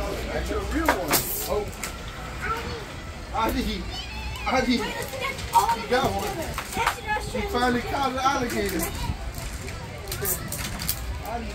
That's your real one. Oh. Adi. Adi. He got one. He finally caught an alligator. Adi.